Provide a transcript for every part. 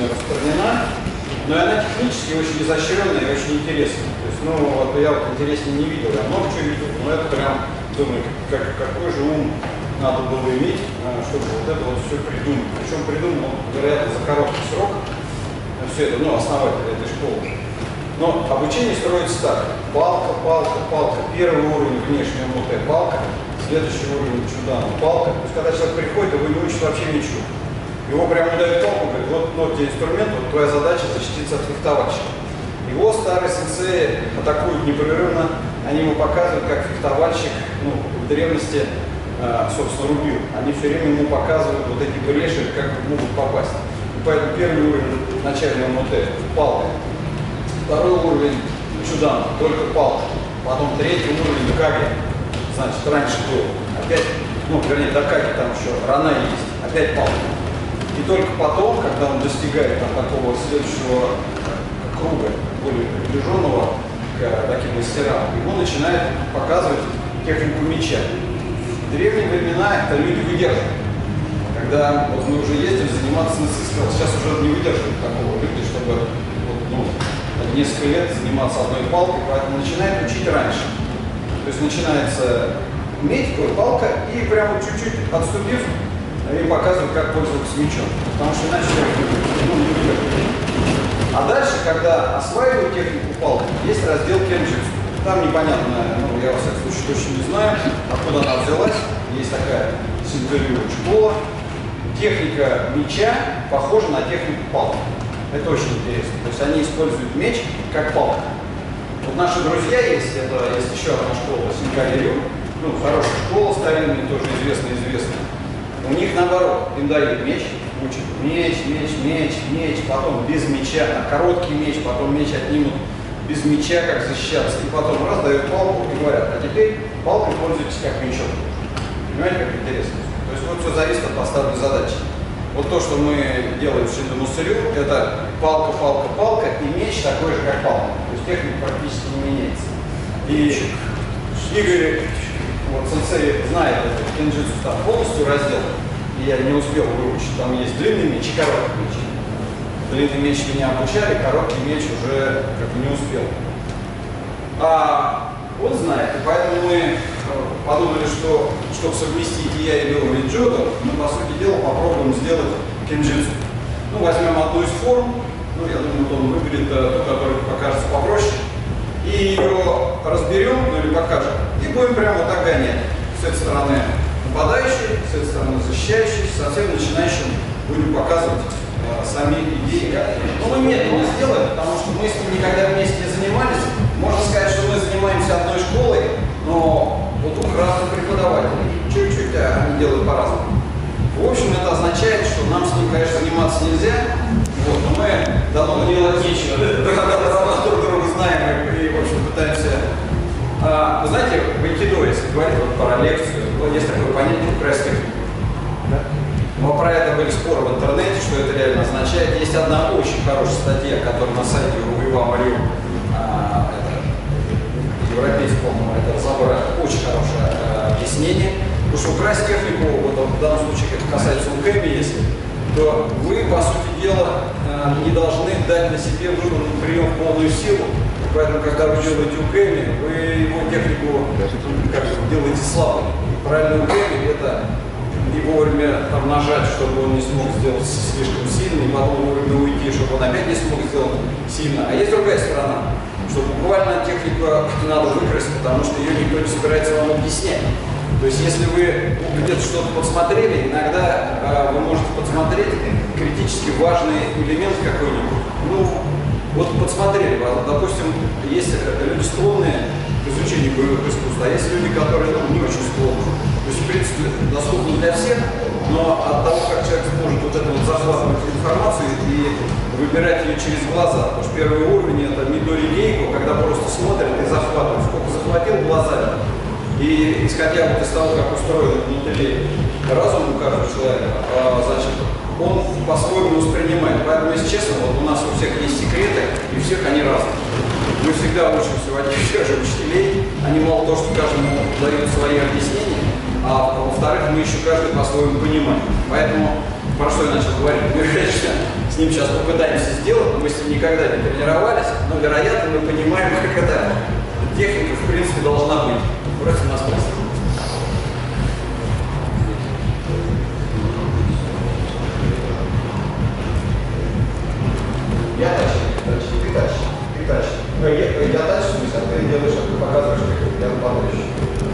сильно распространена, но она технически очень изощренная и очень интересная. То есть, ну, вот я вот интереснее не видел, я много чего видел, но это прям, думаю, какой же ум надо было иметь, чтобы вот это вот все придумать. Причем придумал, вероятно, за короткий срок все это, ну, основатель этой школы. Но обучение строится так. Палка, палка, палка. Первый уровень внешнего МУТ – палка. Следующий уровень чудана – палка. То есть, когда человек приходит, его не учат вообще ничего. Его прямо дают палку, говорит, вот тебе инструмент, вот твоя задача защититься от фехтовальщика. Его старые сенсеи атакуют непрерывно, они ему показывают, как фехтовальщик, ну, в древности, собственно, рубил. Они все время ему показывают вот эти бреши, как могут попасть. И поэтому первый уровень начального МУТ – палка. Второй уровень чудан, только палка. Потом третий уровень каги. Значит, раньше был опять, ну, вернее, до каги там еще рана есть, опять палка. И только потом, когда он достигает там такого следующего круга, более приближенного к таким мастерам, ему начинает показывать технику меча. В древние времена это люди выдерживают. Когда вот мы уже ездили заниматься на ССК, сейчас уже не выдерживают такого люди, чтобы вот, ну, несколько лет заниматься одной палкой, поэтому начинает учить раньше. То есть начинается медь, палка, и прямо чуть-чуть отступив, им показывают, как пользоваться мечом. Потому что иначе ну, не выдерживают. А дальше, когда осваивают технику палки, есть раздел кенджитсу. Там непонятно, ну, я во всяком случае точно не знаю, откуда она взялась. Есть такая синтервью школа. Техника меча похожа на технику палки. Это очень интересно. То есть они используют меч как палку. Вот наши друзья есть, это есть еще одна школа Синкарирю, ну, хорошая школа старинная, тоже известная. У них наоборот, им дают меч, учат меч, потом без меча, короткий меч, потом меч отнимут без меча, как защищаться, и потом раз дают палку и говорят, а теперь палкой пользуйтесь как мечом. Понимаете, как интересно? То есть вот все зависит от поставленной задачи. Вот то, что мы делаем в Шиндо-Муссырю, это палка, палка, палка, и меч такой же, как палка. То есть техника практически не меняется. И Игорь, вот сенсей знает этот кенджитсу там полностью раздел, и я не успел выучить. Там есть длинный меч и короткий меч. Длинный меч меня обучали, короткий меч уже как бы не успел. А он знает, и поэтому мы подумали, что чтобы совместить и я, и Лео, и Джода, мы, по сути дела, попробуем сделать кенджитсу. Ну, возьмем одну из форм, ну, я думаю, он выберет ту, которая покажется попроще, и ее разберем, ну, или покажем, и будем прямо вот так гонять. С этой стороны нападающий, с этой стороны защищающий, совсем начинающим будем показывать сами идеи. Но мы медленно сделаем, потому что мы с ним никогда вместе не занимались. Можно сказать, что мы занимаемся одной школой, но вот у разных преподавателей. Чуть-чуть они делают по-разному. В общем, это означает, что нам с ним, конечно, заниматься нельзя, вот, но мы давно делать нечего. Мы друг друга знаем и, в общем, пытаемся. Вы знаете, в айкидо, если говорить вот про лекцию, есть такое понятие красс-техника. Да? Но про это были споры в интернете, что это реально означает. Есть одна очень хорошая статья, которая на сайте Ива Марию, европейский, по-моему, это разобрали, очень хорошее объяснение. Потому что украсть технику, вот в данном случае это касается УКЭМи, если, то вы, по сути дела, не должны дать на себе выбранный прием в полную силу. Поэтому, когда вы делаете УКЭМи, вы его технику как бы делаете слабой. Правильный УКЭМи – это не вовремя там нажать, чтобы он не смог сделать слишком сильно, и потом вовремя уйти, чтобы он опять не смог сделать сильно. А есть другая сторона, что буквально технику надо выкрасть, потому что ее никто не собирается вам объяснять. То есть, если вы где-то что-то подсмотрели, иногда вы можете подсмотреть критически важный элемент какой-нибудь. Ну, вот подсмотрели, допустим, есть люди склонные к изучению боевых искусств, а есть люди, которые не очень склонны. То есть, в принципе, доступно для всех, но от того, как человек сможет вот это вот захватывать информацию и выбирать ее через глаза. Потому что первый уровень это Мидори Гейко, когда просто смотрит и захватывает. Сколько захватил глазами. И исходя вот из того, как устроен внутри разум у каждого человека, значит, он по-своему воспринимает. Поэтому, если честно, вот у нас у всех есть секреты, и у всех они разные. Мы всегда учимся у одних и тех же учителей, они мало того, что каждому дают свои объяснения, а во-вторых, мы еще каждый по-своему понимаем. Поэтому, про что я начал говорить, мы, конечно, с ним сейчас попытаемся сделать. Мы с ним никогда не тренировались, но, вероятно, мы понимаем, как эта техника, в принципе, должна быть. Бросим на спас. Я тащу, ты тащишь. Я тащу, в смысле, а ты делаешь, ты показываешь, как я подальше.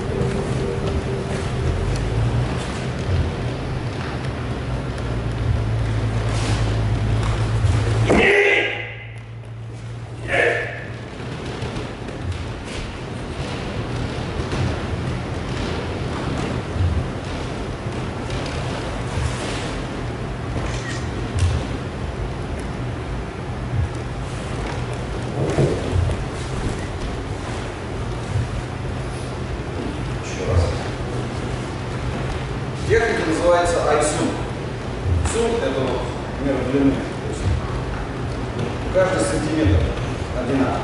Техника называется айсун. Сун – это мера длины. Каждый сантиметр одинаковый.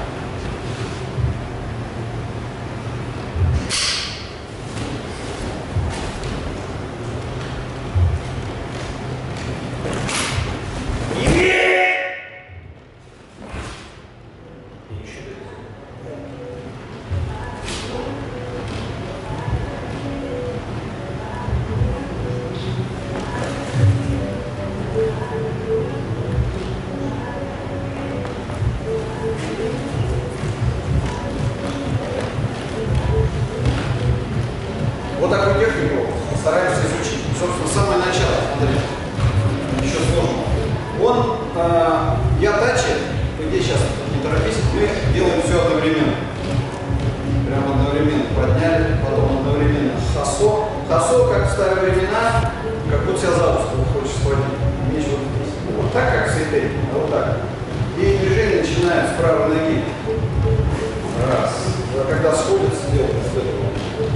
Вот такую технику стараемся изучить. Собственно, самое начало, смотрите, еще сложно. Ятачи, где сейчас не торопись, мы делаем все одновременно. Прямо одновременно подняли, потом одновременно хасо. Хасо, как в старые времена, как будто себя за ус хочешь схватить. Меч вот здесь. Вот так, как в сейтей, а вот так. И движение начинает с правой ноги. Раз. Когда сходится, делаем вот это вот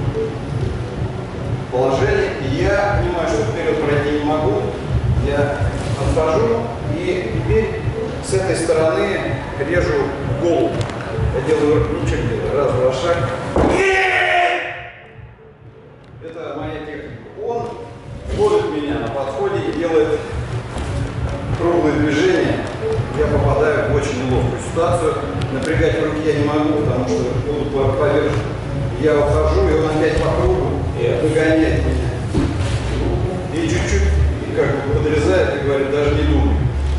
положение, и я понимаю, что вперед пройти не могу, я отхожу, и теперь с этой стороны режу голову. Я делаю, ну что делаю, раз, два, шаг. Это моя техника. Он ловит меня на подходе и делает круглые движения. Я попадаю в очень неловкую ситуацию. Напрягать руки я не могу, потому что буду повержен. Я ухожу, и он опять по кругу догоняет меня. И чуть-чуть как бы подрезает и говорит, даже не думай.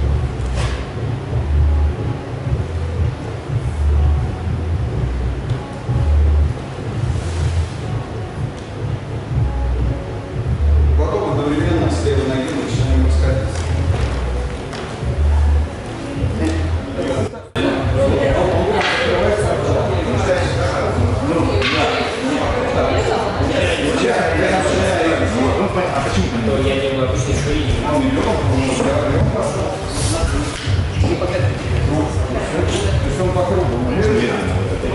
Потом одновременно с левой ноги начинаем расходиться. А почему? Я делаю обычно еще и То есть он по кругу. медленно.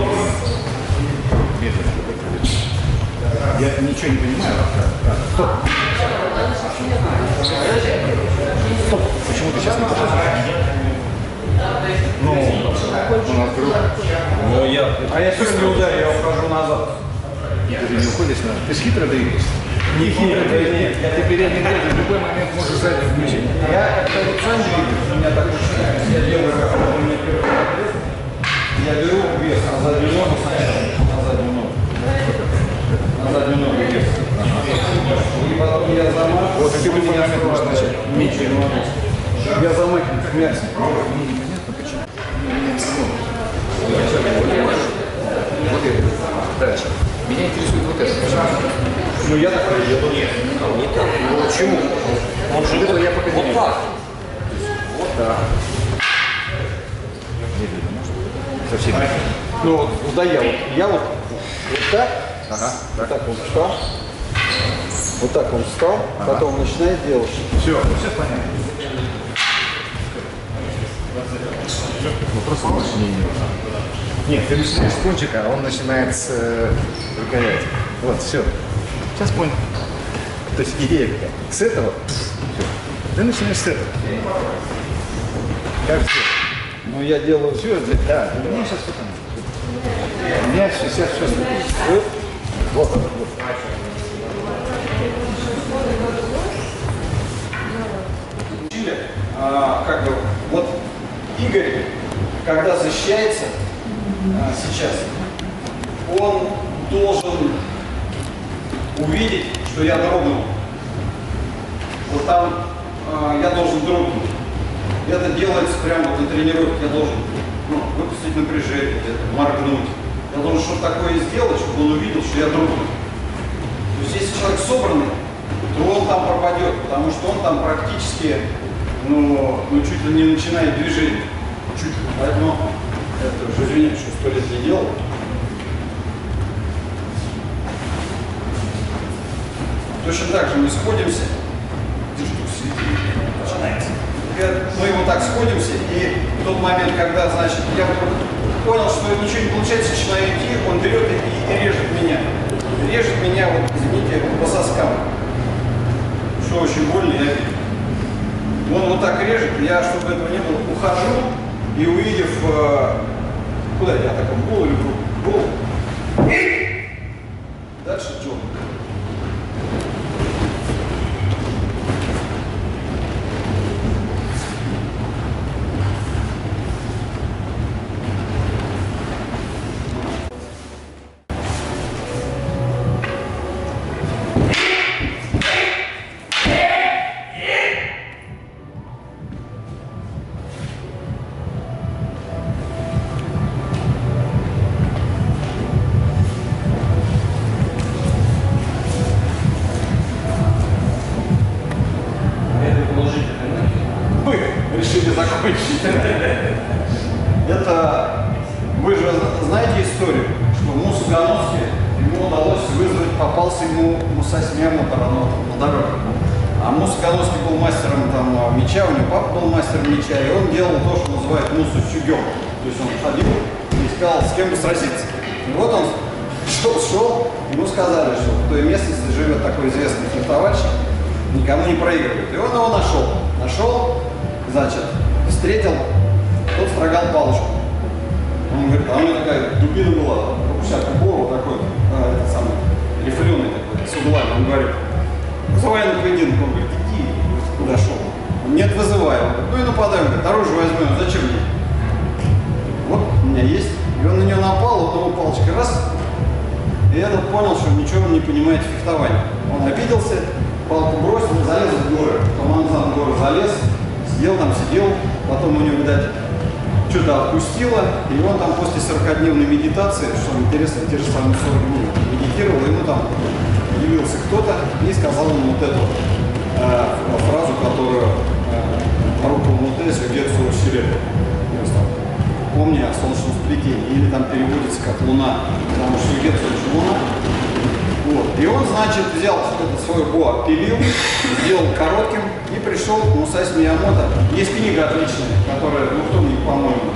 Я ничего не понимаю. Стоп. Стоп. Почему ты сейчас не пошел? Ну, он открыл. А я все не ударю, я ухожу назад. Ты же не уходишь на... Ты ж хитро двигаешься. Не хитро, нет. Ты передний ряд в любой момент можешь задний включить. Я как-то вот сам двигаюсь, у меня так получается. Я делаю, как у меня первый отрез. Я беру вес на заднюю ногу сначала, на заднюю ногу. На заднюю ногу вес. И потом я замахиваю. Вот, и ты в любой момент можешь начать. Ничего не могу. Я замахиваю в мясо. Непонятно почему. Вот это. Дальше. Меня интересует вот это. Ну я так еду. Нет, не так. Ну почему? Он же Вот это я пока не вот вижу. так. Вот так. Медленно, может? Совсем медленно. Ну вот, да я вот так, Ага. вот так он встал, вот так он встал, потом начинает делать. Все, сейчас понятно. Вопрос больше не. Нет, ты начинаешь с кончика, а он начинает с рукояти. Вот, все. Сейчас понял. То есть идея какая? С этого, все. Ты начинаешь с этого. Как все? Ну я делаю Все, да, у меня сейчас что там? У меня сейчас все. Вот, вот. Чили, как бы, вот Игорь, когда защищается сейчас, он должен увидеть, что я дрогнул. Вот там я должен дрогнуть. Это делается прямо вот на тренировке. Я должен выпустить напряжение, моргнуть. Я должен что-то такое сделать, чтобы он увидел, что я дрогнул. То есть если человек собранный, то он там пропадет, потому что он там практически, чуть ли не начинает движение. Чуть ли. Поэтому это уже, извините, что 100 лет не делал. Точно так же мы сходимся. Начинается. Мы вот так сходимся, и в тот момент, когда, значит, я понял, что ничего не получается, начинаю идти, он берет и режет меня. Режет меня, вот, извините, по соскам. Что очень больно, я видел. Он вот так режет, я, чтобы этого не было, ухожу, и увидев, куда я так, в голову или в голову, дальше джоб. Решили закончить. Это, вы же знаете историю, что Мусу Ганоски, ему удалось вызвать, попался ему Мусаси Миямото на дороге. А Мусу Ганоски был мастером там меча, у него папа был мастером меча, и он делал то, что называют Мусу Чугё. То есть он ходил и искал, с кем бы сразиться. И вот он шел, ему сказали, что в той местности живет такой известный фехтовальщик, никому не проигрывает. И он его нашел, значит, встретил, тот строгал палочку. Он говорит, а у меня такая дубина была, 50 кубов, такой, этот самый, рифленый такой, с углами. Он говорит, вызывай на поединок. Он говорит, иди, куда шел? Он, нет, вызывай. Он говорит, ну и нападаем, говорит, оружие возьмем, зачем мне? Вот у меня есть. И он на него напал, вот его палочкой раз, и этот понял, что ничего не понимает в фехтовании. Он обиделся, палку бросил, залез в горы. Командан в горы залез, сидел там, потом у него, видать, что-то отпустило, и он там после 40-дневной медитации, что интересно, те же самые 40 дней медитировал, ему там явился кто-то и сказал ему вот эту фразу, которую Руку Мутесу Гетсу Сирена. Помни о солнечном сплетении, или там переводится как луна, потому что Гетсу это луна. Вот. И он, значит, взял это свой боа, пилил, сделал коротким и пришел к Мусаси Миямото. Есть книга отличная, которая, вторник, по-моему.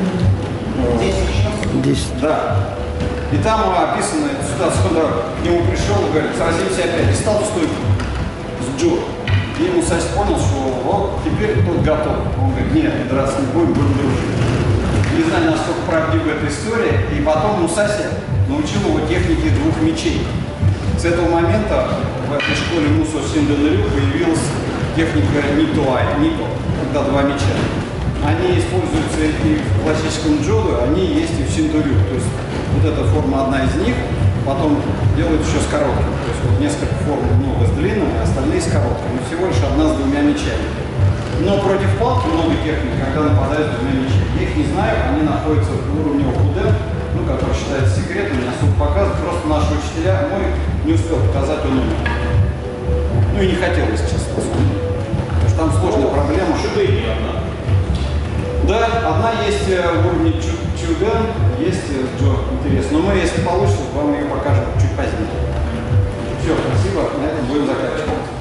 10. Да. И там описана эта ситуация, когда к нему пришел и говорит, сразимся опять. И стал в стойку с Джо. И Мусаси понял, что вот теперь тот готов. Он говорит, нет, драться не будем дружить. Не знаю, насколько правдива эта история. И потом Мусаси научил его технике двух мечей. С этого момента в этой школе Мусо Синденрю появилась техника Нито, когда два меча. Они используются и в классическом джудо, они есть и в синдорю. То есть вот эта форма одна из них, потом делают еще с коротким. То есть вот несколько форм много с длинным, а остальные с коротким. Но всего лишь одна с двумя мечами. Но против палки много техник, когда нападают с двумя мечами. Я их не знаю, они находятся в уровне Окуден, который считается секретом, не особо показывают. Просто наши учителя, мой не успел показать, он умер. Ну и не хотел, если честно. Потому что там сложная проблема. Чудо-и одна. Да, одна есть в уровне Чуден, есть Джо, интересно. Но мы, если получится, вам ее покажем чуть позднее. Все, спасибо, на этом будем заканчивать.